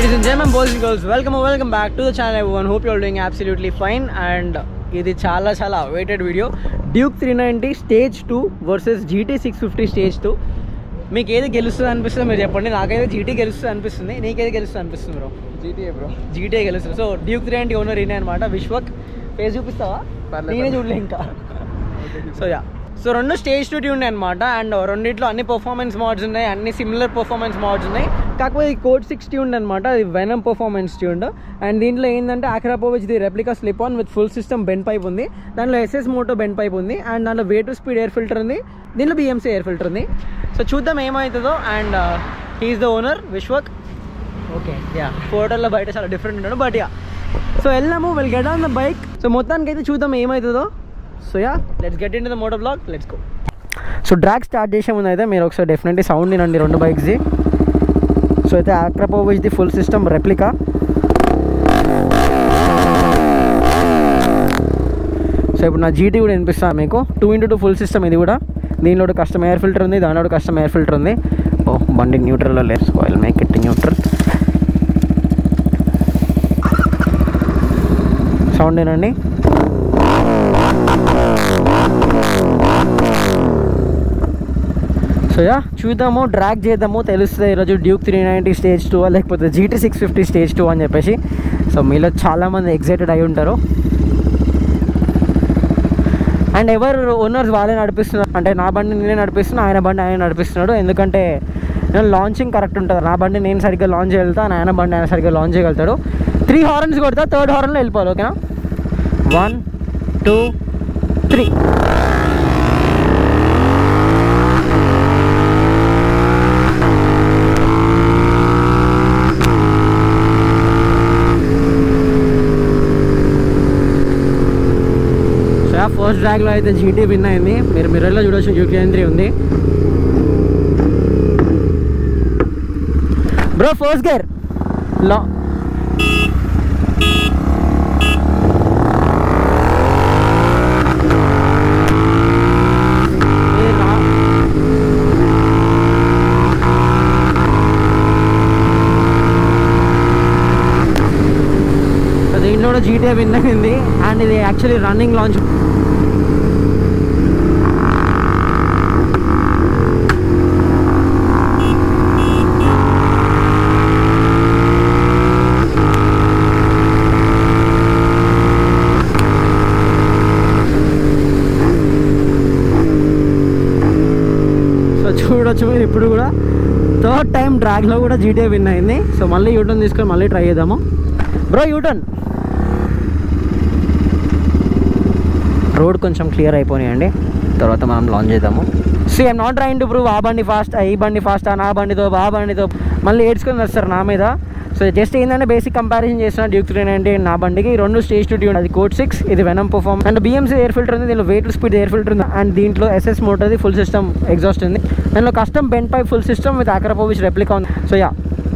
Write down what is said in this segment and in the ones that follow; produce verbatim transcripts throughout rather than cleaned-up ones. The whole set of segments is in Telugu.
Ladies and gentlemen, boys and girls, welcome or welcome back to the channel everyone. Hope you are doing absolutely fine. And ఇది చాలా చాలా awaited video. Duke three ninety stage two versus GT six fifty stage two. మీకు ఏది గెలుస్తుంది అనిపిస్తుంది మీరు చెప్పండి. నాకైతే జీటీ గెలుస్తుంది అనిపిస్తుంది. నీకేది గెలుస్తుంది అనిపిస్తుంది బ్రో? GTA bro. జీటీఏ గెలుస్తుంది. So Duke three ninety owner ఈయన అనమాట విశ్వక్. ఫేస్ చూపిస్తావా? నేనే చూడలే ఇంకా. సో యా సో రెండు స్టేజ్ టూ ట్యూన్ అనమాట. అండ్ రెండింటిలో అన్ని పర్ఫార్మెన్స్ మోడ్స్ ఉన్నాయి, అన్ని సిమిలర్ పర్ఫార్మెన్స్ మోడ్స్ ఉన్నాయి. కాకపోతే ఈ కోడ్ సిక్స్ ట్యూన్ అనమాట, అది వెనమ్ పర్ఫార్మెన్స్ ట్యూన్. అండ్ దీంట్లో ఏంటంటే Akrapovic the replica slip on with full system bend pipe ఉంది. దాంట్లో ఎస్ఎస్ మోటో బెండ్ పైప్ ఉంది. అండ్ దాంట్లో way to speed air filter ఉంది. దీంట్లో బిఎంసీ ఎయిర్ ఫిల్టర్ ఉంది. సో చూద్దాం ఏమవుతుందో. And he's the owner Vishwak. Okay yeah ఫోటోలో బయట చాలా డిఫరెంట్ ఉంటాడు, బట్ యా సో వెళ్దాము. Will get on the bike. So మొత్తానికి అయితే చూద్దాం ఏమవుతుందో. So yeah let's get into the motto blog. Let's go. So drag start చేసే ముందు అయితే మీరు ఒకసారి డెఫినెట్లీ సౌండ్ వినండి రెండు బైక్స్ది. సో అయితే ఆక్రాపోవిచ్ది ఫుల్ సిస్టమ్ రెప్లికా. సో ఇప్పుడు నా జీటీ కూడా వినిపిస్తాను మీకు. Two into two full system ఇది కూడా. దీనిలో కస్టమ్ ఎయిర్ ఫిల్టర్ ఉంది, దానిలో కస్టమ్ ఎయిర్ ఫిల్టర్ ఉంది. ఓ బండి న్యూట్రల్లో లేదు. So I'll make it neutral. Sound వినండి. సో యా చూద్దాము, డ్రాగ్ చేద్దాము, తెలుస్తుంది ఈరోజు Duke three ninety stage two లేకపోతే GT six fifty stage two అని చెప్పేసి. సో మీలో చాలామంది ఎక్సైటెడ్ అయి ఉంటారు. అండ్ ఎవరు ఓనర్స్ వాళ్ళే నడిపిస్తున్నారు అంటే నా బండి నేనే నడిపిస్తున్నా, ఆయన బండి ఆయన నడిపిస్తున్నాడు. ఎందుకంటే నేను లాంచింగ్ కరెక్ట్ ఉంటుంది. నా బండి నేను సరిగ్గా లాంచ్ చేయగలుగుతా, ఆయన బండి ఆయన సరిగ్గా లాంచ్ చేయగలుగుతాడు. త్రీ హార్న్స్ కొడతా, థర్డ్ హార్న్లో వెళ్ళిపోవాలి. ఓకేనా? One two three. ఫస్ట్ డ్రాగ్లో అయితే జీటీ విన్ అయింది. మీరు మిర్రర్లో చూడవచ్చు డ్యూక్ త్రీ ఉంది. బ్రో ఫస్ట్ గేర్ లా దీంట్లో కూడా జీటీ విన్ అయింది. అండ్ ఇది యాక్చువల్లీ రన్నింగ్ లాంచ్. చూడొచ్చు మీరు ఇప్పుడు కూడా థర్డ్ టైం డ్రాగ్లో కూడా జీటీఏ విన్ అయింది. సో మళ్ళీ యూటర్న్ తీసుకొని మళ్ళీ ట్రై చేద్దాము. Bro U turn. రోడ్ కొంచెం క్లియర్ అయిపోయినాయండి, తర్వాత మనం లాంచ్ చేద్దాము. So I'm not trying to prove ఆ బండి ఫాస్ట్, ఈ బండి ఫాస్ట్, నా బండితో ఆ బండితో మళ్ళీ ఏడ్చుకొని వస్తారు నా మీద. సో జస్ట్ ఏంటంటే బేసిక్ కంపారిజన్ చేస్తున్నా డ్యూక్ త్రీ నైంటీ నా బండికి. రెండు స్టేజ్ టూ ట్యూన్, అది కోడ్ సిక్స్, ఇది venom performance. And BMC air filter ఉంది, దీనిలో way to speed air filter ఉంది. అండ్ దీంట్లో ఎస్ఎస్ మోటర్ది ఫుల్ సిస్టమ్ ఎగ్జాస్ట్ ఉంది. దానిలో custom bend pipe full system with Akrapovic replica ఉంది. సో యా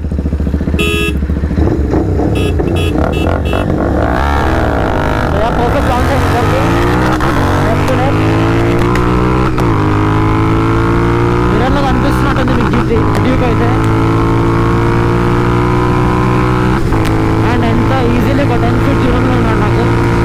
పర్ఫెక్ట్ కాంటాక్ట్ మిర్రర్లో కనిపిస్తున్నట్టుంది మీకు జీటీ డ్యూక్ అయితే. అండ్ ఎంత ఈజీలీ ఒక టెన్ ఫీట్ దూరంలో ఉన్నాడు నాకు.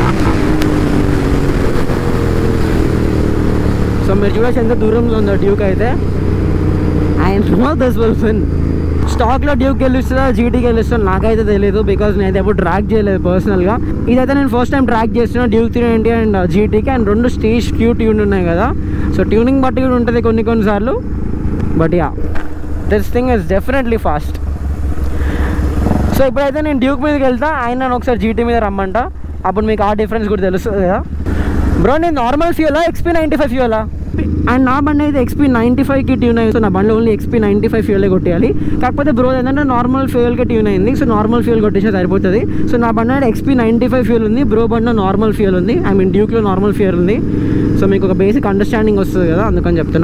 సో మీరు చూడొచ్చు ఎంత దూరంలో ఉందో డ్యూక్ అయితే. I know this will win. స్టాక్లో డ్యూక్ గెలుస్తుందా జీటీకి గెలుస్తుందా నాకైతే తెలియదు, బికాజ్ నేనైతే ఎప్పుడు ట్రాక్ చేయలేదు పర్సనల్గా. ఇదైతే నేను ఫస్ట్ టైం ట్రాక్ చేస్తున్నా డ్యూక్ త్రీ నైంటీ అండ్ జీటీకి. అండ్ రెండు స్టేజ్ ట్యూ ట్యూన్ ఉన్నాయి కదా, సో ట్యూనింగ్ బట్టి కూడా ఉంటుంది కొన్ని కొన్నిసార్లు. But yeah this thing is definitely fast. So ఇప్పుడైతే నేను డ్యూక్ మీదకి వెళ్తా, ఆయన నన్ను ఒకసారి జీటీ మీద రమ్మంట. అప్పుడు మీకు ఆ డిఫరెన్స్ కూడా తెలుస్తుంది కదా. బ్రో నేను నార్మల్ ఫ్యూలా ఎక్స్పీ నైంటీ ఫైవ్ ఫ్యూలా? అండ్ నా బండి అయితే ఎక్స్పీ నైంటీ ఫైవ్కి ట్యూన్ అయ్యింది. సో నా బండి ఓన్లీ ఎక్స్పీ నైంటీ ఫైవ్ ఫ్యూలే కొట్టేయాలి. కాకపోతే బ్రో ఏంటంటే నార్మల్ ఫ్యూయల్కి ట్యూన్ అయింది. సో నార్మల్ ఫ్యూయల్ కొట్టేసే సరిపోతుంది. సో నా బండి అయితే ఎక్స్పీ నైంటీ ఫైవ్ ఫ్యూల్ ఉంది, బ్రో బండిలో నార్మల్ ఫ్యూయల్ ఉంది. ఐ మీన్ డ్యూక్లో నార్మల్ ఫ్యూయల్ ఉంది. సో మీకు ఒక బేసిక్ అండర్స్టాండింగ్ వస్తుంది కదా, అందుకని చెప్తున్నా.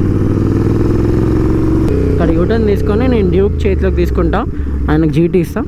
ఇక్కడ యూటర్న్ తీసుకొని నేను డ్యూక్ చేతిలోకి తీసుకుంటా, ఆయనకు జీటీ ఇస్తా.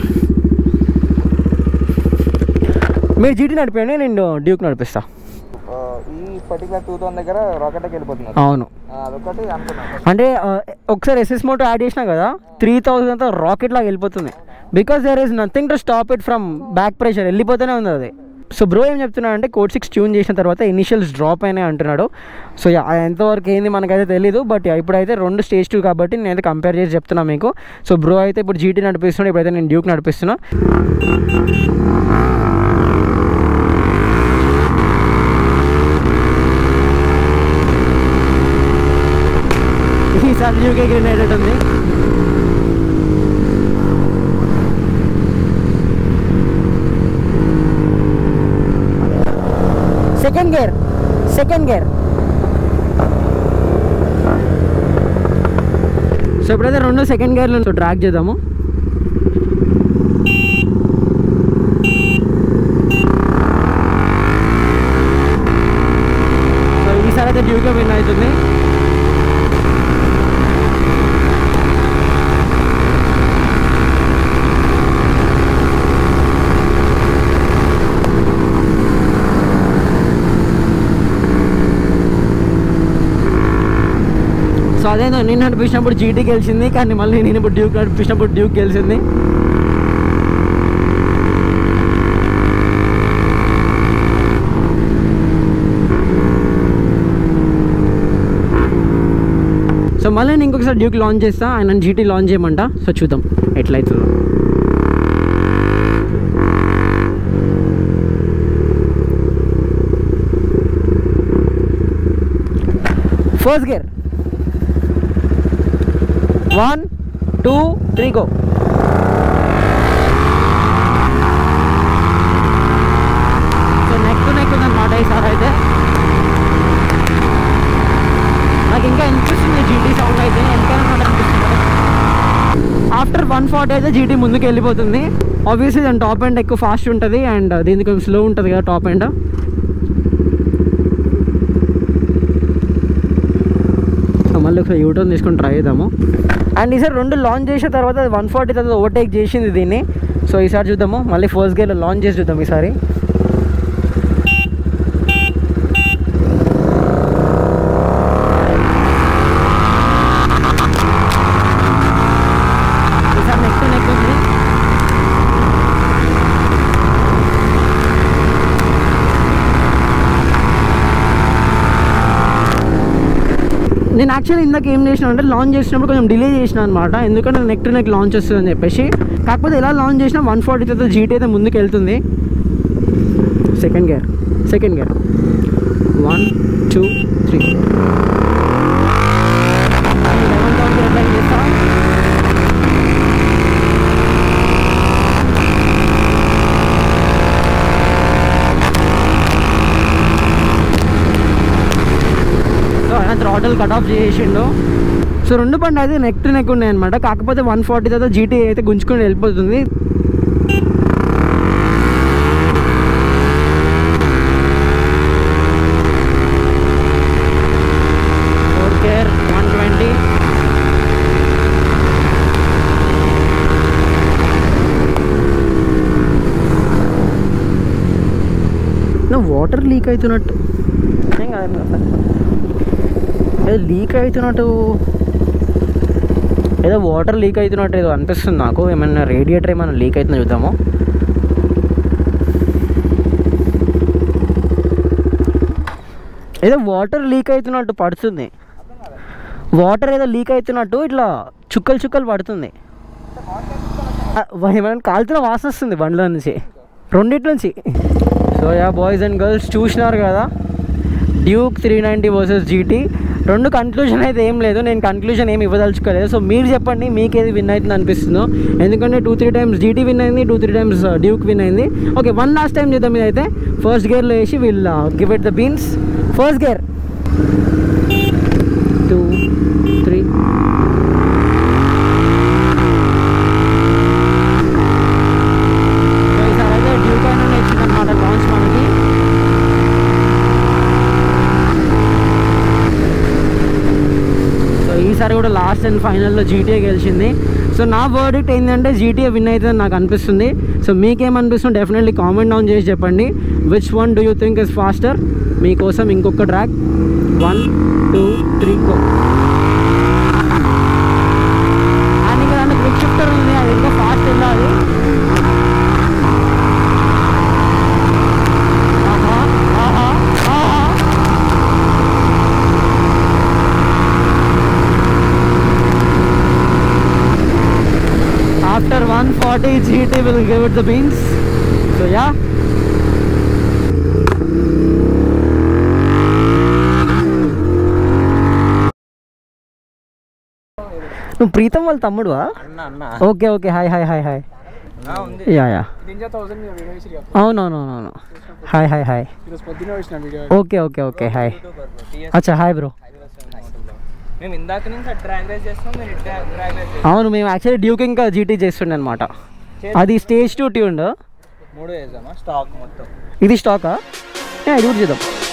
మీరు జీటీ నడిపండి, నేను డ్యూక్ నడిపిస్తా. ఈ పర్టికులర్ టూ థౌసండ్ దగ్గర రాకెట్కి వెళ్ళిపోతున్నారు. అవును, అదొకటి అనుకున్నాను. అంటే ఒకసారి ఎస్ఎస్ మోటో యాడ్ చేసినా కదా, త్రీ థౌసండ్ అంతా రాకెట్ లాగా వెళ్ళిపోతుంది. Because there is nothing to stop it from back pressure, వెళ్ళిపోతూనే ఉంది అది. సో బ్రో ఏం చెప్తున్నాడు అంటే కోడ్ సిక్స్ ట్యూన్ చేసిన తర్వాత ఇనిషియల్స్ డ్రాప్ అయినాయి అంటున్నాడు. సో ఎంతవరకు ఏంది మనకైతే తెలీదు, బట్ ఇప్పుడైతే రెండు స్టేజ్ టూ కాబట్టి నేనైతే కంపేర్ చేసి చెప్తున్నా మీకు. సో బ్రో అయితే ఇప్పుడు జీటీ నడిపిస్తున్నాడు, ఇప్పుడైతే నేను డ్యూక్ నడిపిస్తున్నా. ఈసారి డ్యూకే గ్రీన్ అయ్యేటట్టుంది. Second gear second gear so ఇప్పుడైతే రెండు సెకండ్ గేర్లో డ్రాగ్ చేద్దాము. సో ఈసారి అయితే డ్యూకే విన్ అవుతుంది. సో అదే నేను నడిపించినప్పుడు జీటీ గెలిచింది, కానీ మళ్ళీ నేను ఇప్పుడు డ్యూక్ నడిపించినప్పుడు డ్యూక్ గెలిచింది. సో మళ్ళీ నేను ఇంకొకసారి డ్యూక్ లాంచ్ చేస్తా, ఆయన జీటీ లాంచ్ చేయమంట. సో చూద్దాం ఎట్లయితుందో. First gear, one two three go. So neck to neck ఉందన్నమాట ఈసారి అయితే. నాకు ఇంకా అనిపిస్తుంది జీటీ సౌండ్ అయితే ఎంతైనా అనిపిస్తుంది. ఆఫ్టర్ వన్ ఫార్టీ అయితే జీటీ ముందుకు వెళ్ళిపోతుంది. ఆబ్వియస్లీ దాని టాప్ ఎండ్ ఎక్కువ ఫాస్ట్ ఉంటుంది అండ్ దీనికి కొంచెం స్లో ఉంటుంది కదా టాప్ ఎండ్. మళ్ళీ ఒకసారి యూటర్న్ తీసుకొని ట్రై చేద్దాము. అండ్ ఈసారి రెండు లాంచ్ చేసిన తర్వాత వన్ ఫార్టీ తర్వాత ఓవర్టేక్ చేసింది దీన్ని. సో ఈసారి చూద్దాము, మళ్ళీ ఫస్ట్ గేర్లో లాంచ్ చేసి చూద్దాం ఈసారి. ఈసారి నెక్ టు నెక్ ఉంది. నేను యాక్చువల్లీ ఇందాక ఏం చేసిన అంటే లాంచ్ చేసినప్పుడు కొంచెం డిలే చేసిన అనమాట, ఎందుకంటే నెక్ టు నెక్ లాంచ్ వస్తుంది అని చెప్పేసి. కాకపోతే ఎలా లాంచ్ చేసినా వన్ ఫార్టీ తర్వాత జీటీ అయితే ముందుకు వెళ్తుంది. Second gear second gear one two three. Throttle cut off చేసిండు. సో రెండు బండి అయితే నెక్ టు నెక్ ఉన్నాయి అనమాట. కాకపోతే వన్ ఫార్టీ తర్వాత జీటీ అయితే గుంజుకొని వెళ్ళిపోతుంది. Four gear one twenty. Water leak అవుతున్నట్టు ఏం కాదు, ఏదో లీక్ అవుతున్నట్టు ఏదో వాటర్ లీక్ అవుతున్నట్టు ఏదో అనిపిస్తుంది నాకు. ఏమైనా రేడియేటర్ ఏమైనా లీక్ అవుతుందో చూద్దాము. ఏదో వాటర్ లీక్ అవుతున్నట్టు పడుతుంది, వాటర్ ఏదో లీక్ అవుతున్నట్టు ఇట్లా చుక్కలు చుక్కలు పడుతుంది. ఏమైనా కాలుతున్న వాసన వస్తుంది బండిలో నుంచి, రెండిటి నుంచి. So yeah boys and girls చూసినారు కదా Duke three ninety versus GT. రెండు కన్క్లూజన్ అయితే ఏం లేదు, నేను కన్క్లూజన్ ఏమి ఇవ్వదలుచుకోలేదు. సో మీరు చెప్పండి మీకు ఏది విన్ అవుతుంది అనిపిస్తుందో, ఎందుకంటే two three times GT win అయింది, two three times Duke win అయింది. ఓకే వన్ లాస్ట్ టైం చేద్దాం ఇది అయితే. ఫస్ట్ గేర్లో వేసి will give it the beans. First gear two three. ఈసారి అయితే డ్యూక్ అయినా నేర్చింది అనమాట లాంచ్ మనకి. ఈసారి కూడా లాస్ట్ అండ్ ఫైనల్లో జీటీఏ గెలిచింది. సో నా వర్డిక్ట్ ఏంటంటే జీటీఏ విన్ అవుతుందని నాకు అనిపిస్తుంది. సో మీకేమనిపిస్తుంది డెఫినెట్లీ కామెంట్ డౌన్ చేసి చెప్పండి. Which one do you think is faster? మీకోసం ఇంకొక track. One two three go. And ఇంకా దాంట్లో క్విక్ షిఫ్టర్ ఉంది, అది ఇంకా ఫాస్ట్ వెళ్ళాలి. After one forty, G T will give it the beans. So yeah. నువ్వు ప్రీతం వాళ్ళ తమ్ముడువా? Okay okay, hi hi hi hi. Yeah yeah అవునవునవునవును. Hi hi hi. Okay okay okay hi. అచ్చా హాయ్ బ్రో. అవును, మేము యాక్చువల్లీ డ్యూక్ ఇంకా జీటీ చేస్తుండే అనమాట. అది స్టేజ్ టూ ట్యూన్. ఇది స్టాకా? ఇది కూడా చేద్దాం.